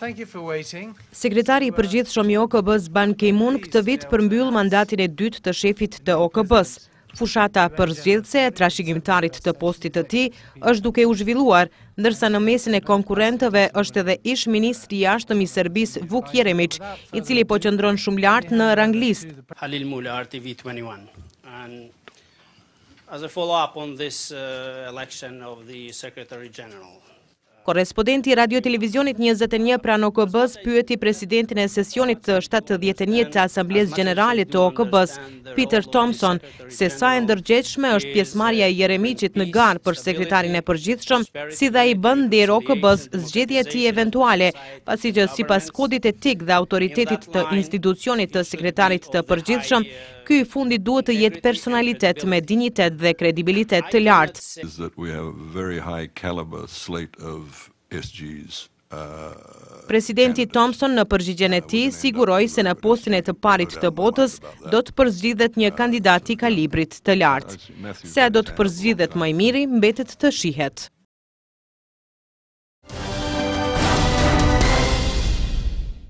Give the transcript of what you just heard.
Sekretari i përgjithshëm i OKB-s Ban Ki-moon këtë vit përmbyll mandatin e dytë të shefit të OKB-s. Fushata përzgjedhëse e trashëgimtarit të postit të tij është duke u zhvilluar, ndërsa në mesin e konkurrentëve është edhe ish ministri i jashtëm i Serbisë Vuk Jeremić, i cili po qëndron shumë lart në ranglistë. Halil Mula, RTV21. And as a follow-up on this election of the Secretary General. Korrespondenti i Radio Televizionit 21 pranë OKB-s pyeti presidentin e sesionit të 71 të Asamblesë Gjenerale të OKB-s, Peter Thompson, se sa e ndërgjegjshme është pjesëmarrja e Jeremiçit në garë për sekretarin e përgjithshëm, si dhe ai bën nder OKB-s zgjedhja e tij eventuale, pasi që sipas kodit etik dhe autoritetit të institucionit të sekretarit të përgjithshëm, ky i fundit duhet të jetë personalitet me dinjitet dhe kredibilitet të lartë. Presidenti Thompson në përgjigjen e tij siguroi se në postin e të parit të botës do të përzgjidhet një kandidat i kalibrit të lartë. Se a do të përzgjidhet më i miri mbetet të shihet.